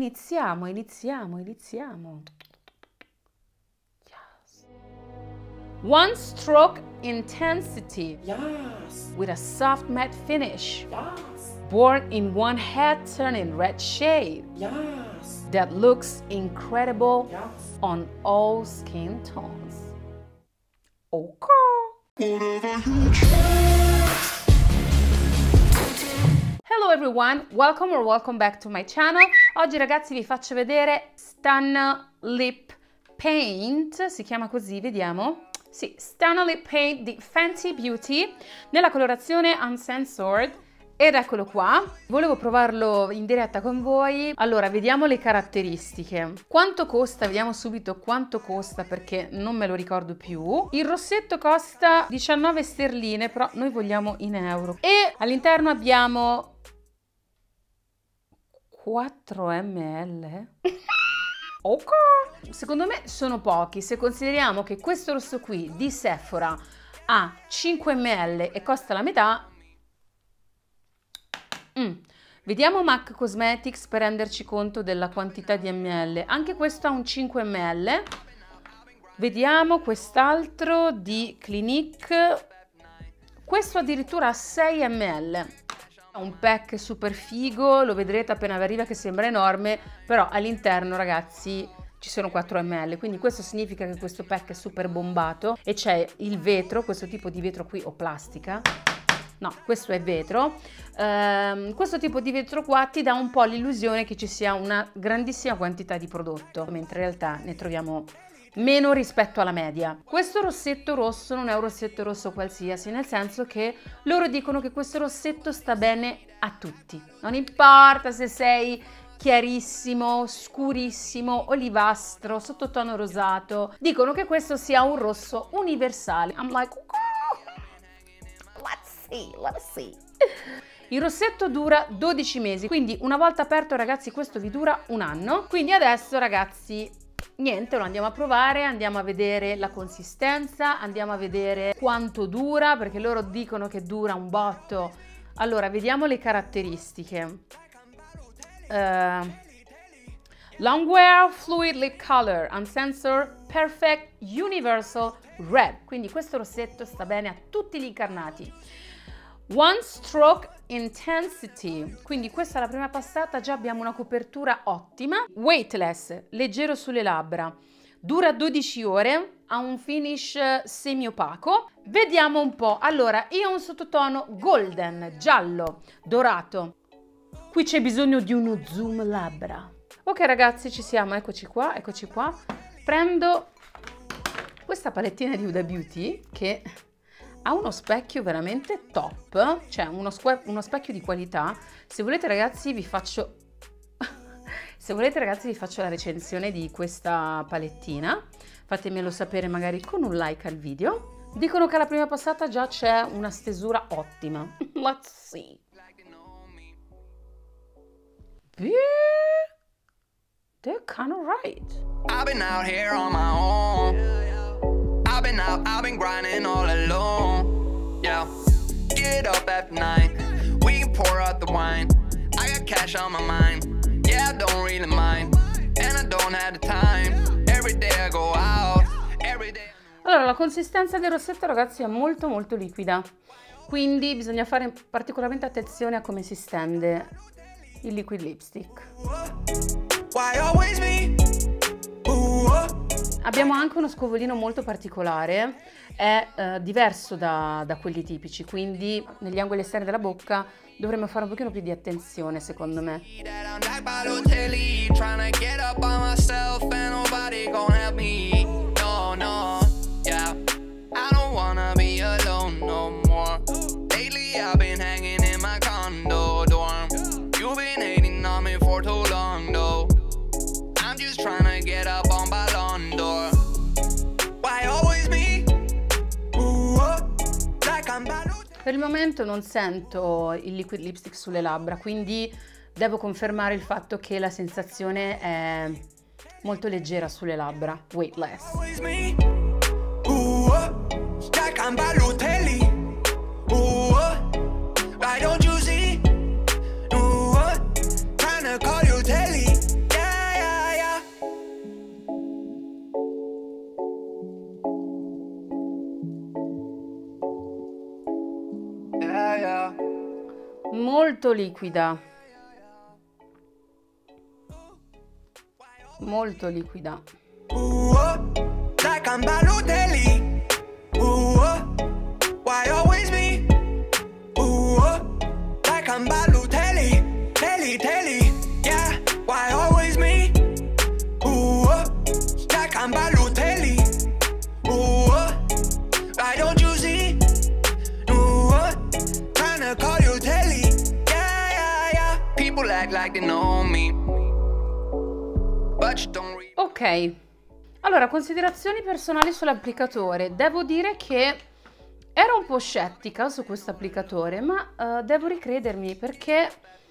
iniziamo. One stroke intensity. Yes. With a soft matte finish. Yes. Born in one head turning red shade. Yes. That looks incredible Yes. on all skin tones. Ok. Hello everyone, welcome back to my channel. Oggi ragazzi vi faccio vedere Stana Lip Paint, si chiama così, vediamo. Sì, Stana Lip Paint di Fenty Beauty nella colorazione Uncensored. Ed eccolo qua, volevo provarlo in diretta con voi. Allora, vediamo le caratteristiche. Quanto costa? Vediamo subito quanto costa perché non me lo ricordo più. Il rossetto costa 19 sterline, però noi vogliamo in euro. E all'interno abbiamo 4 ml. Ok. Secondo me sono pochi, se consideriamo che questo rosso qui di Sephora ha 5 ml e costa la metà. Vediamo MAC Cosmetics per renderci conto della quantità di ml. Anche questo ha un 5 ml. Vediamo quest'altro di Clinique. Questo addirittura ha 6 ml. Un pack super figo, lo vedrete appena arriva che sembra enorme, però all'interno ragazzi ci sono 4 ml, quindi questo significa che questo pack è super bombato e c'è il vetro, questo tipo di vetro qui o plastica. No, questo è vetro. Questo tipo di vetro qua ti dà un po' l'illusione che ci sia una grandissima quantità di prodotto, mentre in realtà ne troviamo meno rispetto alla media. Questo rossetto rosso non è un rossetto rosso qualsiasi, nel senso che loro dicono che questo rossetto sta bene a tutti. Non importa se sei chiarissimo, scurissimo, olivastro, sottotono rosato. Dicono che questo sia un rosso universale. I'm like, let's see. Il rossetto dura 12 mesi, quindi una volta aperto ragazzi questo vi dura un anno. Quindi adesso ragazzi niente, lo andiamo a provare, andiamo a vedere la consistenza, andiamo a vedere quanto dura, perché loro dicono che dura un botto. Allora vediamo le caratteristiche. Longwear Fluid Lip Color Uncensored Perfect Universal Red, quindi questo rossetto sta bene a tutti gli incarnati. One Stroke Intensity, quindi questa è la prima passata, già abbiamo una copertura ottima. Weightless, leggero sulle labbra, dura 12 ore, ha un finish semi opaco. Vediamo un po', allora io ho un sottotono golden, giallo, dorato. Qui c'è bisogno di uno zoom labbra. Ok ragazzi, ci siamo, eccoci qua, eccoci qua. Prendo questa palettina di Huda Beauty che ha uno specchio veramente top, cioè uno specchio di qualità. Se volete ragazzi vi faccio la recensione di questa palettina. Fatemelo sapere magari con un like al video. Dicono che alla prima passata già c'è una stesura ottima. Let's see. They're kind of right. I've been out here on my own. I've been grinding all alone. Yeah, get up at night. We can pour out the wine. I got cash on my mind. Yeah, I don't really mind. And I don't have the time. Every day I go out. Every day. Allora, la consistenza del rossetto ragazzi è molto molto liquida. Quindi bisogna fare particolarmente attenzione a come si stende il liquid lipstick. Why always me? Abbiamo anche uno scovolino molto particolare, è diverso da quelli tipici, quindi negli angoli esterni della bocca dovremmo fare un pochino più di attenzione secondo me. Per il momento non sento il liquid lipstick sulle labbra, quindi devo confermare il fatto che la sensazione è molto leggera sulle labbra, weightless. molto liquida, molto liquida. Like I'm Balotelli. Why always me? Like I'm Balotelli. Telly. Yeah, why always me? Like I'm Balotelli. Why don't you see? Tryna call you Telly. Yeah. People act like they know me. But you don't read. Ok, allora considerazioni personali sull'applicatore. Devo dire che ero un po' scettica su questo applicatore, ma devo ricredermi perché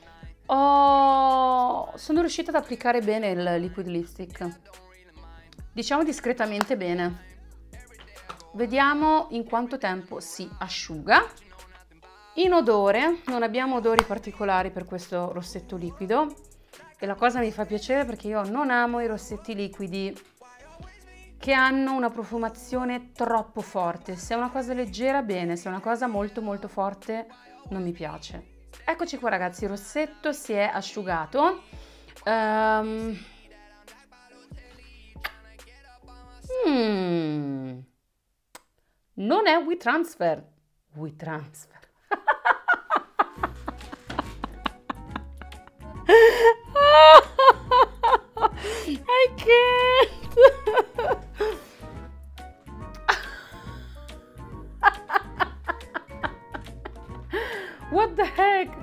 sono riuscita ad applicare bene il liquid lipstick, diciamo discretamente bene. Vediamo in quanto tempo si asciuga. In odore non abbiamo odori particolari per questo rossetto liquido, e la cosa mi fa piacere perché io non amo i rossetti liquidi che hanno una profumazione troppo forte. Se è una cosa leggera bene, se è una cosa molto molto forte non mi piace. Eccoci qua ragazzi, il rossetto si è asciugato. Non è WeTransfer. WeTransfer. I can't. What the heck?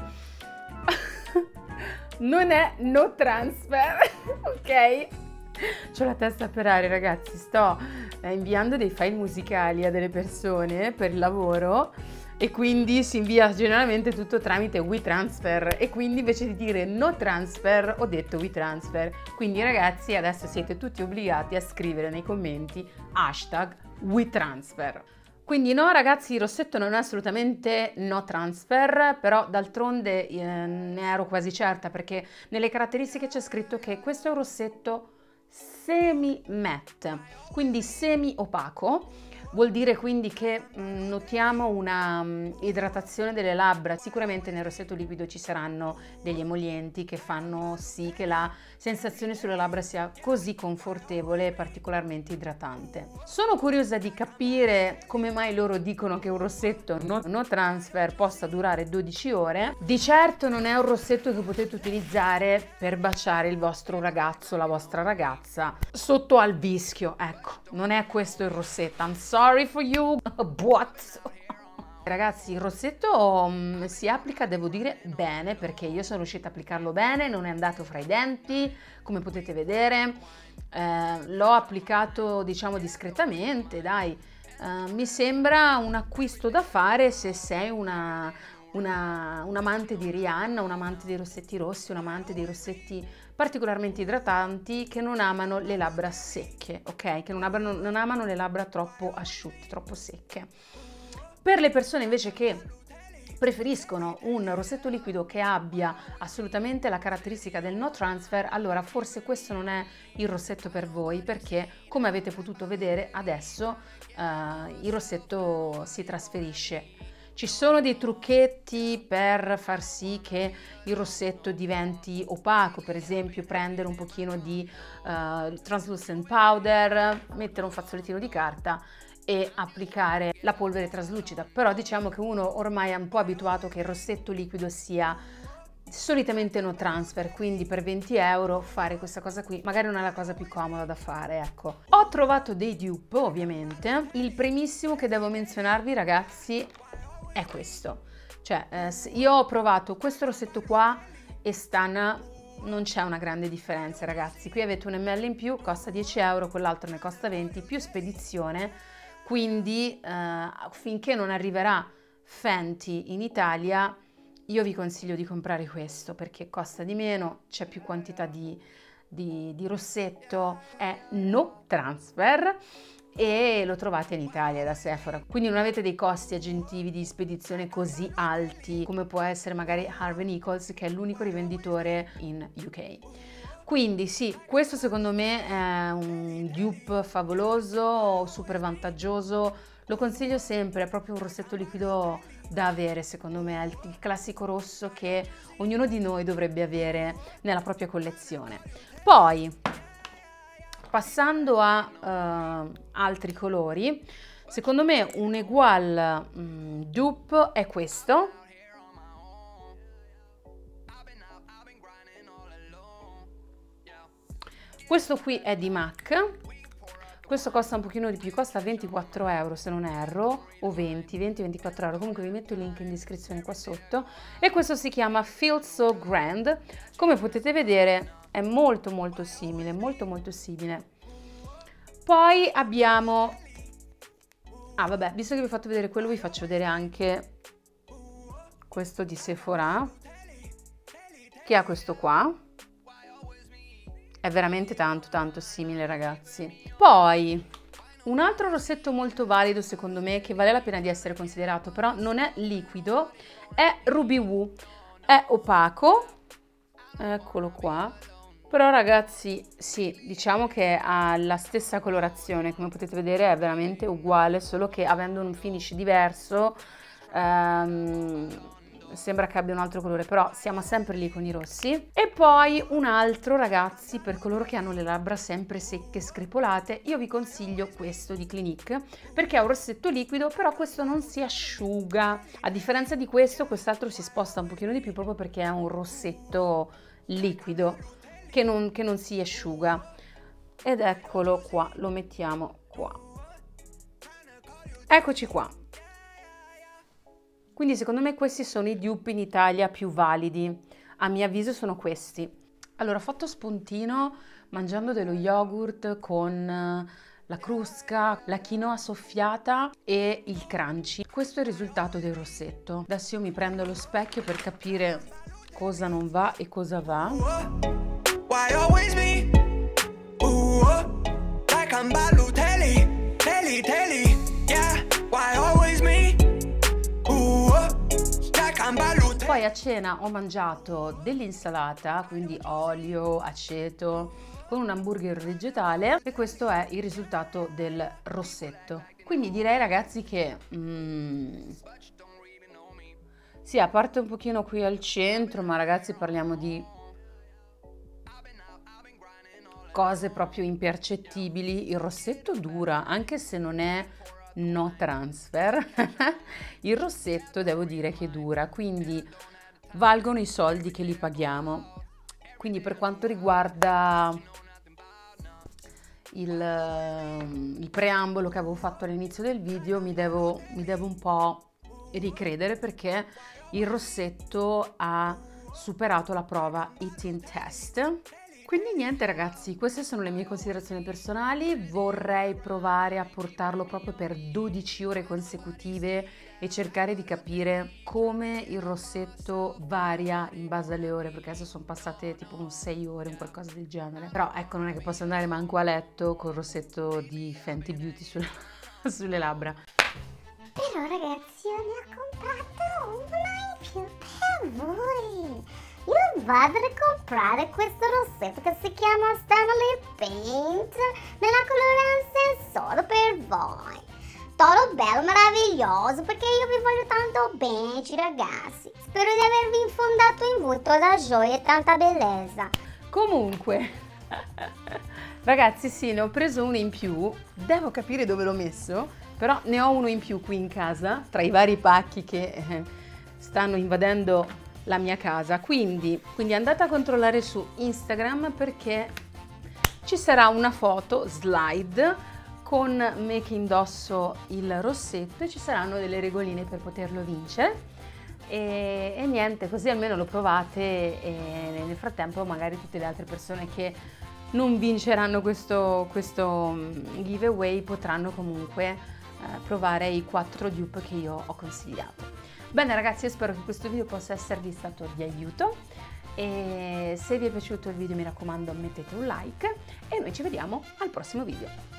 Non è no transfer, ok? C'ho la testa per aria ragazzi, sto inviando dei file musicali a delle persone per il lavoro e quindi si invia generalmente tutto tramite WeTransfer, e quindi invece di dire no transfer ho detto WeTransfer. Quindi ragazzi adesso siete tutti obbligati a scrivere nei commenti hashtag WeTransfer. Quindi no ragazzi, il rossetto non è assolutamente no transfer, però d'altronde ne ero quasi certa perché nelle caratteristiche c'è scritto che questo è un rossetto semi matte, quindi semi opaco. Vuol dire quindi che notiamo una idratazione delle labbra. Sicuramente nel rossetto liquido ci saranno degli emolienti che fanno sì che la sensazione sulle labbra sia così confortevole e particolarmente idratante. Sono curiosa di capire come mai loro dicono che un rossetto no transfer possa durare 12 ore. Di certo non è un rossetto che potete utilizzare per baciare il vostro ragazzo, la vostra ragazza sotto al vischio, ecco, non è questo il rossetto. I'm sorry for you, but... Ragazzi, il rossetto si applica, devo dire, bene, perché io sono riuscita a applicarlo bene, non è andato fra i denti, come potete vedere. L'ho applicato, diciamo, discretamente, dai. Mi sembra un acquisto da fare se sei un amante di Rihanna, un amante dei rossetti rossi, un amante dei rossetti particolarmente idratanti, che non amano le labbra secche, ok? Che non amano le labbra troppo asciutte, troppo secche. Per le persone invece che preferiscono un rossetto liquido che abbia assolutamente la caratteristica del no transfer, allora forse questo non è il rossetto per voi, perché come avete potuto vedere adesso il rossetto si trasferisce. Ci sono dei trucchetti per far sì che il rossetto diventi opaco, per esempio prendere un pochino di translucent powder, mettere un fazzolettino di carta e applicare la polvere traslucida. Però diciamo che uno ormai è un po' abituato che il rossetto liquido sia solitamente no transfer, quindi per 20 euro fare questa cosa qui magari non è la cosa più comoda da fare, ecco. Ho trovato dei dupe, ovviamente. Il primissimo che devo menzionarvi ragazzi è questo, cioè io ho provato questo rossetto qua e Stana, non c'è una grande differenza ragazzi. Qui avete un ml in più, costa 10 euro, quell'altro ne costa 20, più spedizione, quindi finché non arriverà Fenty in Italia io vi consiglio di comprare questo perché costa di meno, c'è più quantità di rossetto, è no transfer e lo trovate in Italia da Sephora, quindi non avete dei costi aggiuntivi di spedizione così alti come può essere magari Harvey Nichols, che è l'unico rivenditore in UK. Quindi sì, questo secondo me è un dupe favoloso, super vantaggioso, lo consiglio sempre, è proprio un rossetto liquido da avere, secondo me, è il classico rosso che ognuno di noi dovrebbe avere nella propria collezione. Poi, passando a altri colori, secondo me un ugual dupe è questo. Questo qui è di MAC. Questo costa un pochino di più, costa 24 euro se non erro, o 20-24 euro, comunque vi metto il link in descrizione qua sotto. E questo si chiama Feel So Grand, come potete vedere è molto simile, molto simile. Poi abbiamo, vabbè, visto che vi ho fatto vedere quello, vi faccio vedere anche questo di Sephora, che ha questo qua. È veramente tanto simile, ragazzi. Poi un altro rossetto molto valido secondo me, che vale la pena di essere considerato, però non è liquido, è Ruby Woo. È opaco, eccolo qua. Però ragazzi, sì, diciamo che ha la stessa colorazione, come potete vedere è veramente uguale, solo che avendo un finish diverso sembra che abbia un altro colore, però siamo sempre lì con i rossi. E poi un altro, ragazzi, per coloro che hanno le labbra sempre secche, screpolate, io vi consiglio questo di Clinique, perché è un rossetto liquido, però questo non si asciuga. A differenza di questo, quest'altro si sposta un pochino di più, proprio perché è un rossetto liquido che non si asciuga. Ed eccolo qua, lo mettiamo qua. Eccoci qua. Quindi secondo me questi sono i dupe in Italia più validi, a mio avviso sono questi. Allora, ho fatto spuntino mangiando dello yogurt con la crusca, la quinoa soffiata e il crunchy. Questo è il risultato del rossetto. Adesso io mi prendo lo specchio per capire cosa non va e cosa va. Why always me? Ooh, like I'm Balotelli, telly, yeah. Why always me? Poi a cena ho mangiato dell'insalata, quindi olio, aceto, con un hamburger vegetale, e questo è il risultato del rossetto. Quindi direi, ragazzi, che sì, a parte un pochino qui al centro, ma ragazzi parliamo di cose proprio impercettibili. Il rossetto dura, anche se non è no transfer. Il rossetto devo dire che dura, quindi valgono i soldi che li paghiamo. Quindi per quanto riguarda il preambolo che avevo fatto all'inizio del video, mi devo un po' ricredere, perché il rossetto ha superato la prova Eating Test. Quindi niente, ragazzi, queste sono le mie considerazioni personali. Vorrei provare a portarlo proprio per 12 ore consecutive e cercare di capire come il rossetto varia in base alle ore, perché adesso sono passate tipo 6 ore, un qualcosa del genere. Però ecco, non è che posso andare manco a letto col rossetto di Fenty Beauty sulle labbra. Però ragazzi, io ne ho comprato una in più per voi. Io vado a comprare questo rossetto che si chiama Stanley Paint nella coloranza solo per voi. Tutto bello, meraviglioso, perché io vi voglio tanto bene, ragazzi. Spero di avervi infondato in voi tanta gioia e tanta bellezza. Comunque, ragazzi, sì, ne ho preso uno in più. Devo capire dove l'ho messo, però ne ho uno in più qui in casa, tra i vari pacchi che stanno invadendo la mia casa, quindi andate a controllare su Instagram, perché ci sarà una foto slide con me che indosso il rossetto e ci saranno delle regoline per poterlo vincere e niente, così almeno lo provate e nel frattempo magari tutte le altre persone che non vinceranno questo giveaway potranno comunque provare i 4 dupe che io ho consigliato. Bene ragazzi, io spero che questo video possa esservi stato di aiuto e se vi è piaciuto il video mi raccomando mettete un like e noi ci vediamo al prossimo video.